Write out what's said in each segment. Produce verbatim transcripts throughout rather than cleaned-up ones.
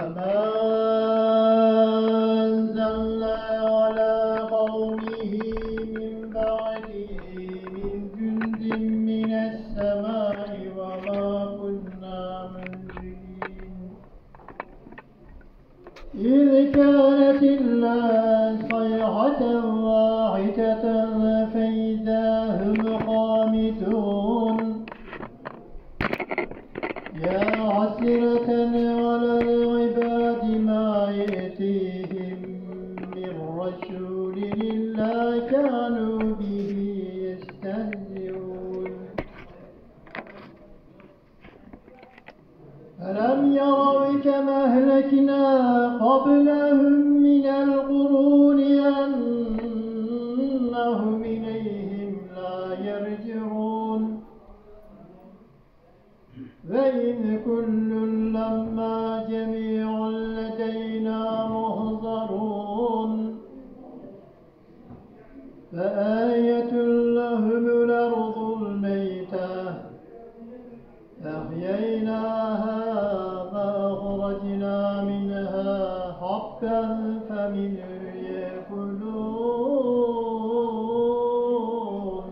وما أنزلنا على قومه من بعده من جند من السماء وما كنا منزلين إذ كانت إلا صيحة واحدة فإذا هم خامدون يا حسرة على العباد ما يأتيهم من رسول إلا كانوا به يستهزئون ألم يروا كما أهلكنا قبلهم من القرون أنهم إليهم لا يرجعون وإن كل لما جميع لدينا محضرون فآية لهم الأرض الميتة أحييناها فأخرجنا منها حبا فمنه يأكلون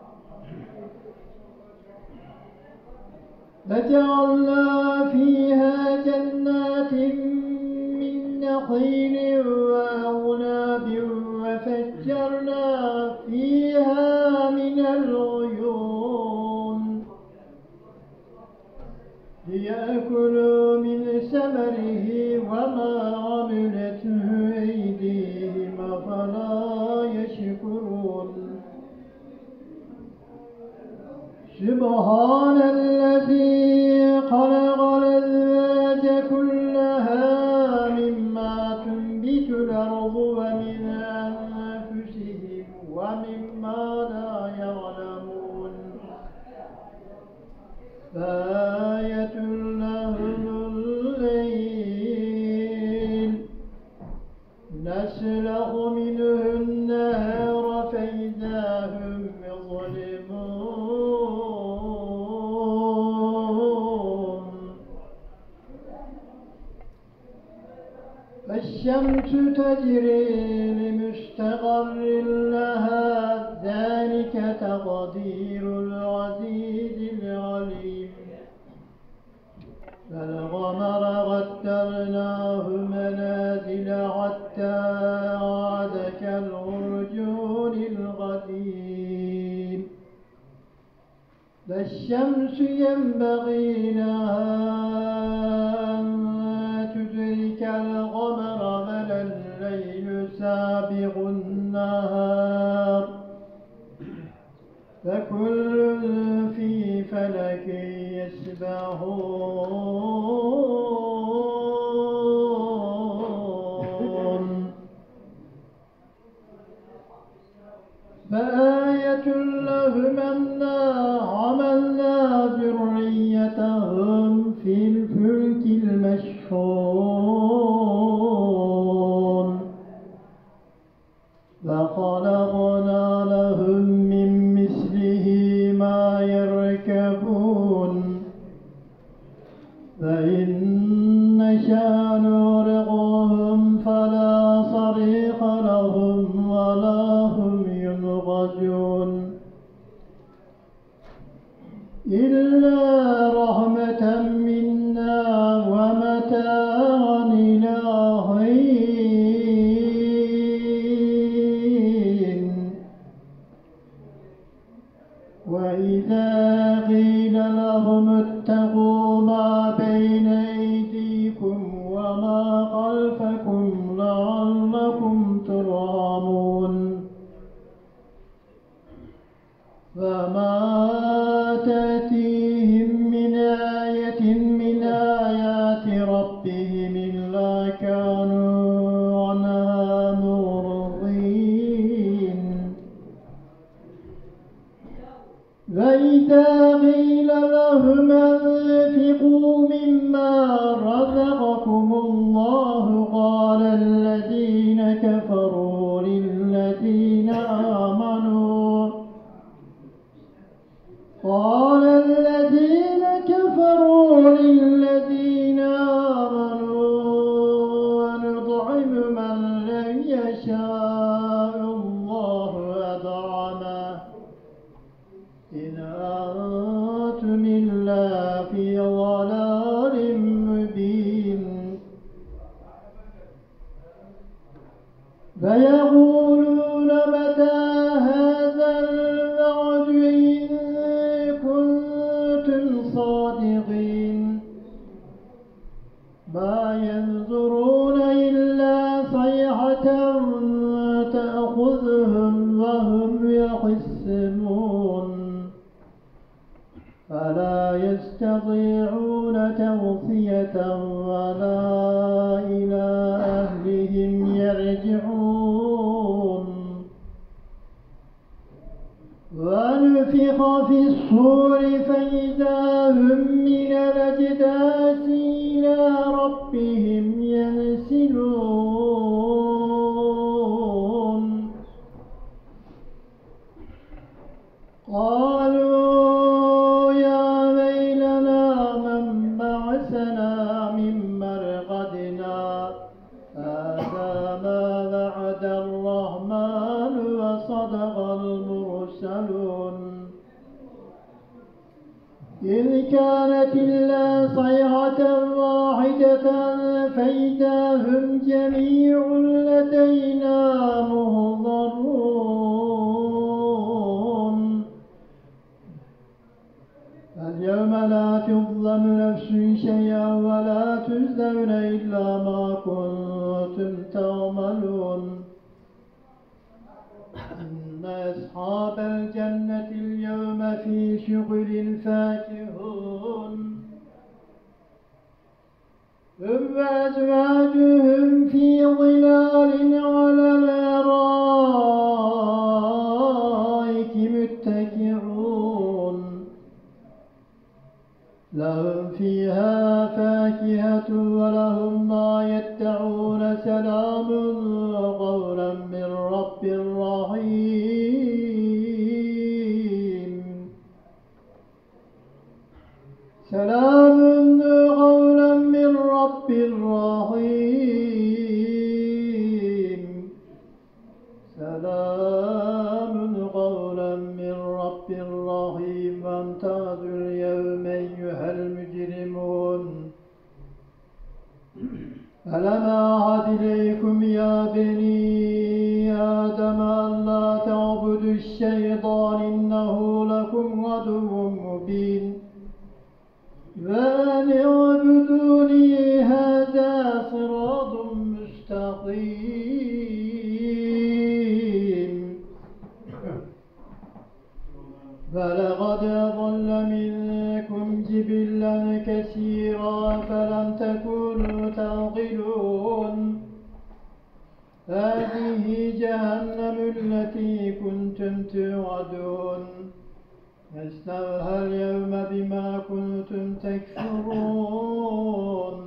فجعلنا فيها جنات من نخيل وأعناب وفجرنا فيها من العيون ليأكلوا من ثمره وما عملته أيديهم أفلا يشكرون سبحان الذي خلق الأزواج كلها مما تنبت الأرض ومن أنفسهم ومما لا يعلمون فآية لهم الليل نسلخ منه النهار فإذا هم مظلمون الشمس تجري لمستقر لها ذلك تقدير العزيز العليم فالقمر قدرناه منازل حتى عاد كالعرجون القديم لا الشمس ينبغي لها أن تدرك القمر ولا الليل سابق النهار فكل في فلك يسبحون فآية لهم أنا حملنا ذريتهم في الفلك المشحون وخلقنا لهم من مثله ما يركبون فإن نشأ نغرقهم فلا صريخ لهم ولا هم ينقذون إلا رحمة منا ومتاعا إلى حين وإذا قيل لهم اتقوا ما بين أيديكم وما خلفكم لعلكم ترحمون فما تأتيهم من آية من آيات ربهم إلا كانوا عنها معرضين وإذا قيل لهم أنفقوا مما رزقكم الله قال الذين كفروا للذين آمنوا قال الذين كفروا للذين ضلال مبين فيقولون متى هذا الوعد إن كنتم صادقين ما ينظرون إلا صيحة تأخذهم وهم يخصمون فلا يستطيعون توصية ولا إلى أهلهم يرجعون ونفخ في الصور فإذا هم من الأجداث إلى ربهم ينسلون قالوا يا ويلنا من بعثنا من مرقدنا هذا ما وعد الرحمن وصدق المرسلون إذ كانت إلا صيحة واحدة فإذا هم جميع لدينا محضرون اليوم لا تظلم نفس شيئا ولا تجزون إلا ما كنتم تعملون إن أصحاب الجنة اليوم في شغل فاكهون هم وأزواجهم في ظلال على الأرائك متكئون لهم فيها فاكهة ولهم ما يدعون سلام قولا من رب رحيم سلام قولا من رب رحيم سلام قولا من رب رحيم وامتازوا اليوم أيها المجرمون ألم أعهد إليكم يا بني آدم ألا تعبدوا الشيطان إنه لكم عدو مبين وأن اعبدوني هذا صراط مستقيم فلقد أضل منكم جبلا كثيرا فلم تكونوا تعقلون هذه جهنم التي كنتم توعدون اصلوها اليوم بما كنتم تكفرون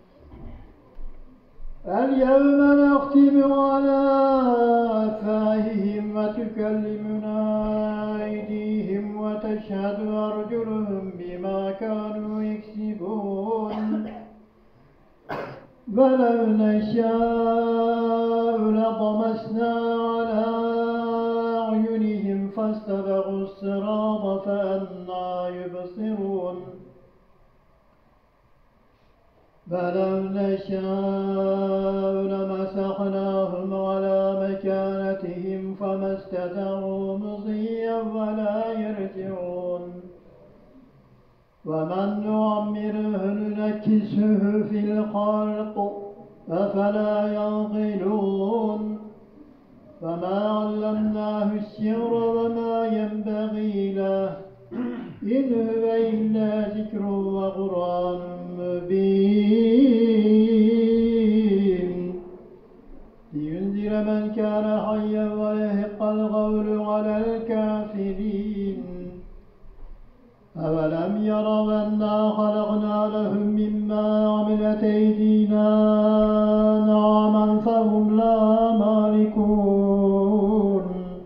اليوم نختم على أفواههم وتكلمنا أيديهم وتشهد أرجلهم بما كانوا يكسبون ولو نشاء لطمسنا على أعينهم فاستبقوا الصراط فأنى يبصرون فلو نشاء لمسخناهم على مكانتهم فما استطاعوا مضيا ولا يرجعون ومن نعمره ننكسه في الخلق أفلا يعقلون فما علمناه الشعر وما ينبغي له إن هو إلا ذكر وقرآن مبين لينذر من كان حيا ويحق القول على الكافرين أولم يروا أنا خلقنا لهم مما عملت أيدينا نعما فهم لا مالكون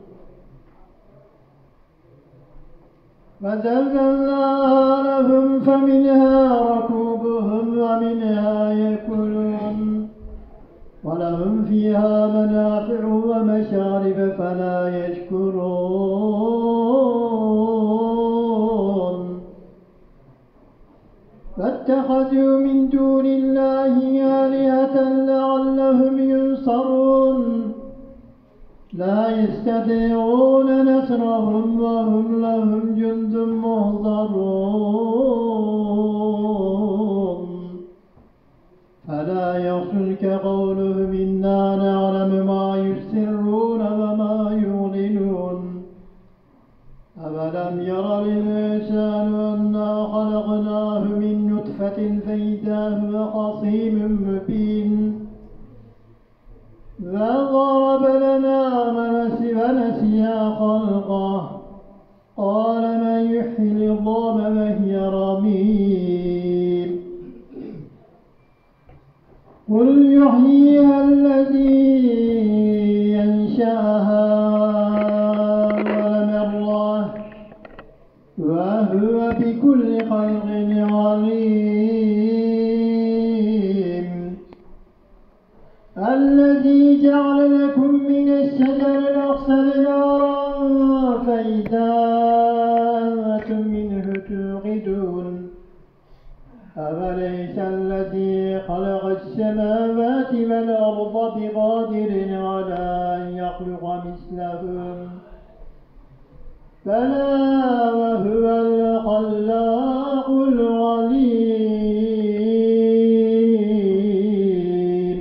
وزلزلناها لهم فمنها ركوبهم ومنها يأكلون ولهم فيها منافع ومشارب فلا يشكرون فاتخذوا من دون الله آلهة لعلهم ينصرون لا يستطيعون نصرهم وهم لهم جند محضرون فلا يحزنك قولهم إنا نعلم ما يسرون وما يعلنون أولم ير الإنسان أنا خلقناه من نطفة فإذا هو خصيم مبين وضرب لنا ونسي خلقه قال من يحيي العظام وهي رميم قل يحييها الذي ينشأها وهو بكل خلق عليم الذي جعل لكم من الشجر الأخضر نارا فإذا أنتم منه توقدون أوليس الذي خلق السماوات والأرض بقادر على أن يخلق مثلهم بلى وهو الخلاق العليم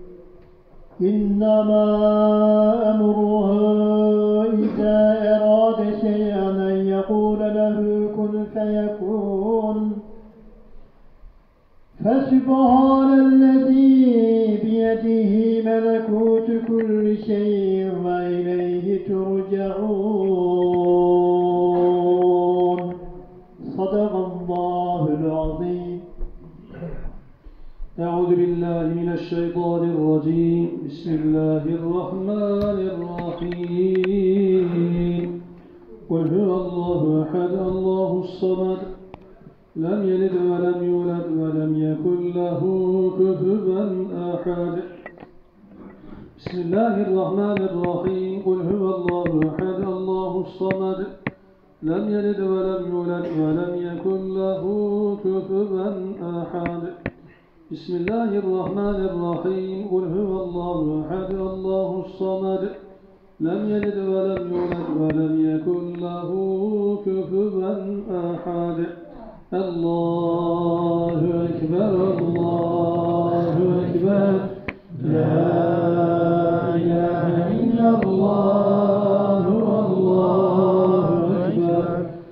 إنما أمره إذا أراد شيئا أن يقول له كن فيكون فسبحان الذي بيده ملكوت كل شيء وإليه ترجعون صدق الله العظيم. أعوذ بالله من الشيطان الرجيم. بسم الله الرحمن الرحيم. قل هو الله أحد الله الصمد لم يلد ولم يولد ولم يكن له كفوا أحد. بسم الله الرحمن الرحيم. قل هو الله أحد الله الصمد لم يلد ولم يولد ولم يكن له كفوا أحد. بسم الله الرحمن الرحيم. قل هو الله أحد الله الصمد لم يلد ولم يولد ولم يكن له كفوا أحد. الله أكبر الله أكبر لا إله إلا الله الله أكبر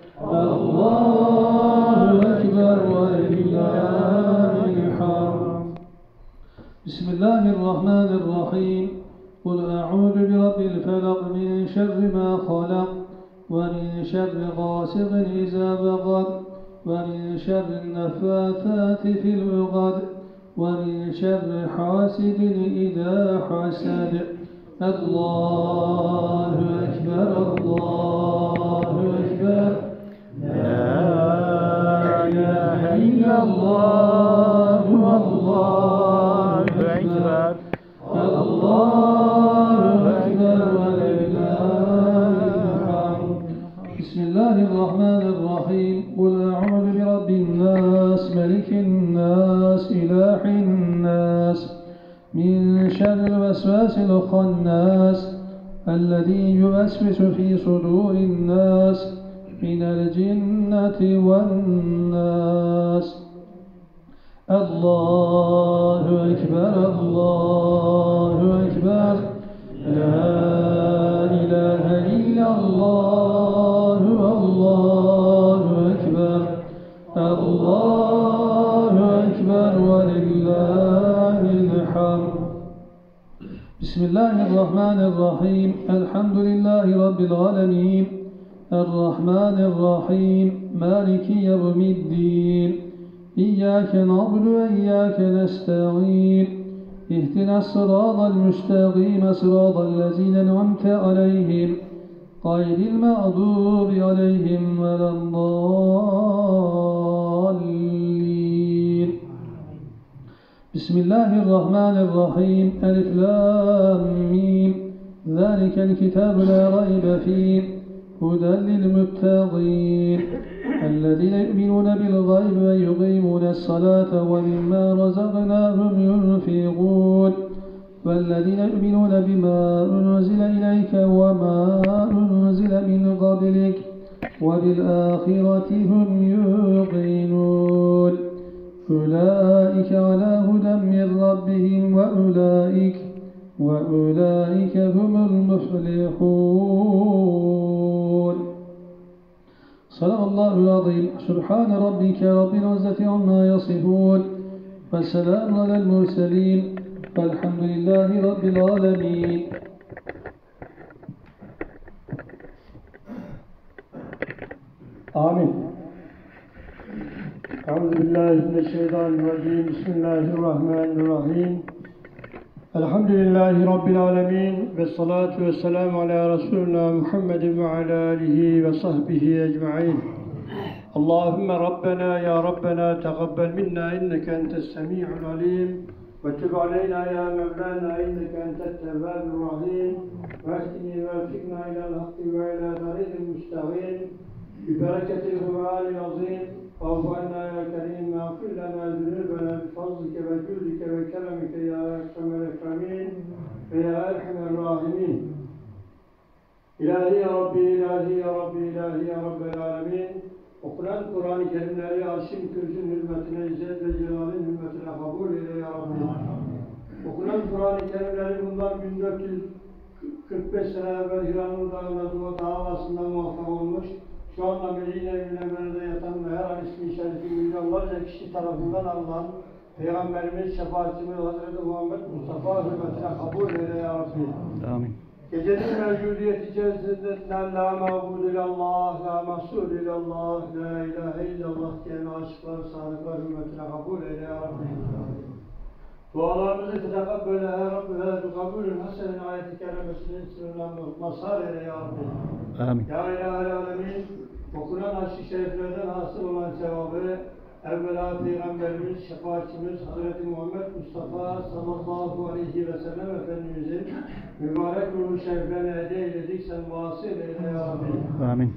الله أكبر ولله الحمد. بسم الله الرحمن الرحيم. قل أعوذ برب الفلق من شر ما خلق ومن شر غاسق إذا وقب ومن شر النفاثات في العقد ومن شر حاسد إذا حسد. الله أكبر الله أكبر لا إله إلا الله والله أكبر الله أكبر ولله الحمد. بسم الله الرحمن الرحيم. قل أعوذ برب الناس ملك الناس إله الناس من شر الوسواس الخناس الذي يوسوس في صدور الناس من الجنة والناس. الله أكبر الله أكبر لا إله إلا الله والله أكبر الله أكبر ولله الحمد. بسم الله الرحمن الرحيم. الحمد لله رب العالمين الرحمن الرحيم مالك يوم الدين إياك نعبد وإياك نستعين اهدنا الصراط المستقيم صراط الذين أنعمت عليهم غير المغضوب عليهم ولا الضالين. بسم الله الرحمن الرحيم. ألف لام ميم ذلك الكتاب لا ريب فيه هدى للمتقين الذين يؤمنون بالغيب ويقيمون الصلاة ومما رزقناهم ينفقون والذين يؤمنون بما أنزل إليك وما أنزل من قبلك وبالآخرة هم يوقنون أولئك على هدى من ربهم وأولئك وأولئك هم المفلحون. صدق الله العظيم. سبحان ربك رب العزة عما يصفون والسلام على المرسلين والحمد لله رب العالمين. آمين. أعوذ بالله من الشيطان الرجيم. بسم الله الرحمن الرحيم. الحمد لله رب العالمين والصلاة والسلام على رسولنا محمد وعلى آله وصحبه أجمعين. اللهم ربنا يا ربنا تقبل منا إنك أنت السميع العليم وتب علينا يا مولانا إنك أنت التواب الرحيم واهدني ووفقنا إلى الحق وإلى طريق المستقيم ببركة القرآن العظيم. واعف عنا يا كريم واغفر لنا ذنوبنا بفضلك وجودك وكرمك يا أكرم الأكرمين ويا أرحم الراحمين. İlahi ya Rabbi, ilahi ya Rabbi, ilahi ya Rabbel alemin. Okunan Kur'an-ı Kerimleri arşın kürsün hürmetine, izzet ve celalin hürmetine kabul eyle ya Rabbi. Okunan Kur'an-ı Kerimleri bundan bin dört yüz kırk beş sene evvel Hiranur Dağı'nda Dua davasında muvaffak olmuş. Şu anda Medine Münevvere'de yatan ve her an ismi şerifi milyonlarca kişi tarafından alınan Peygamberimiz, şefaatçimiz Hazreti Muhammed Mustafa hürmetine kabul eyle ya Rabbi. Amin. Gecenin mevcudiyeti içerisinde la ma'budu illallah, la mahsud illallah, la ilahe illallah diyen aşıklar, sadıklar hürmetine kabul eyle ya Rabbi. Dualarımızı fıdakat böyle ya Rabbi ve kabulün hasenin ayeti kerimesinin sınırına mazhar eyle ya Rabbi. Amin. Ya ilahel alemin, okunan aşk-ı şeriflerden hasıl olan sevabı evvela Peygamberimiz, şefaatçimiz Hazreti Muhammed Mustafa sallallahu aleyhi ve sellem Efendimizin mübarek ruhu şeriflerine hediye eyledik, sen vasıl eyle ya Rabbi. Amin.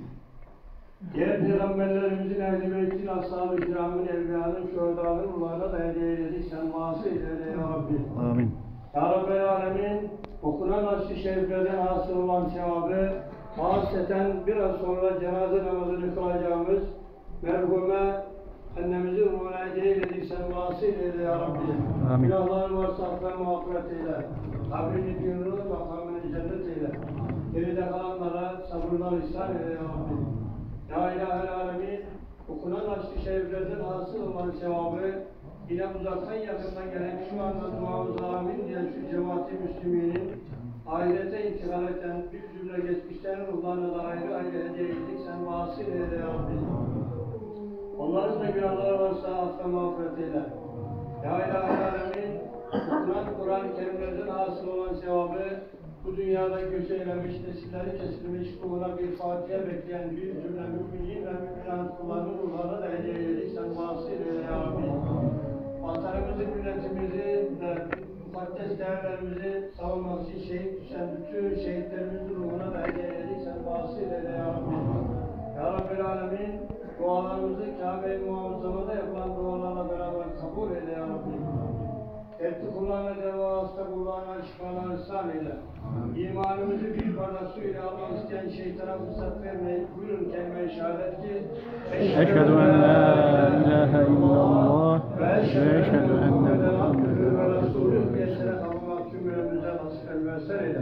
Diğer Peygamberlerimizin, Ehl-i Beyt'in, Ashab-ı Kiram'ın, Evliyanın, Şuheda'nın ruhlarına da hediye eyledik, sen vasıl eyle ya Rabbi. Amin. Ya Rabbel Alemin, okunan aşk-ı şeriflerden hasıl olan sevabı mahseten biraz sonra cenaze namazını kılacağımız merhume annemizin ruhuna hediye eyledik, sen vasıl eyle ya Rabbi. Amin. Günahların varsa affet mağfiret eyle. Kabrini gönlünü makamını cennet eyle. Geride kalanlara sabırlar ihsan eyle ya Rabbi. Ya ilahel alemin, okunan aşk-ı şeriflerden hasıl olan sevabı yine uzaktan yakından gelen şu anda duamız amin diyen şu cemaat-i müslüminin ahirete intikal eden bir cümle geçmişlerin ruhlarına da ayrı ayrı hediye ettik, sen vasıl eyle ya Rabbi. Onların da günahları varsa affet mağfiret eyle. Ya ilahel alemin, okunan Kur'an-ı Kerimlerden hasıl olan sevabı bu dünyada göç eylemiş, nesilleri kesilmiş, kuluna bir Fatiha bekleyen bir cümle müminin ve müminat kullarının ruhlarına da hediye eyledik, sen vasıl eyle ya Rabbi. Vatanımızı, milletimizi ve mukaddes değerlerimizi savunmak için şehit düşen bütün şehitlerimizin ruhuna da hediye eyledik, sen vasıl eyle ya Rabbi. Ya Rabbel Alemin, dualarımızı Kabe-i Muazzama'da yapılan dualarla beraber kabul eyle ya Rabbi. Etli kullarına deva, hasta kullarına şifalar ihsan eyle. İmanımızı bir bardak su ile almak isteyen şeytana fırsat vermeyip buyurun kelime-i şehadet ki Eşhedü en la ilahe illallah ve eşhedü enne Muhammeden ve Resulü biyesine kalmak cümlemize nasip elverser eyle.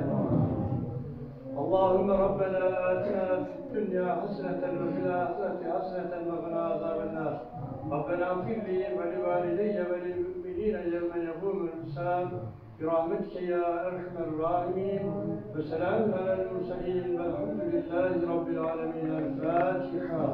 Allahümme Rabbena atina fid dünya haseneten ve fil ahireti haseneten ve qina azabennar. Rabbena gfirli ve li valideyye ve lil müminine yevme yekûmul hisâb. برحمتك يا أرحم الراحمين وسلام على المرسلين والحمد لله رب العالمين. الفاتحة.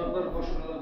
Uzaklar boşuna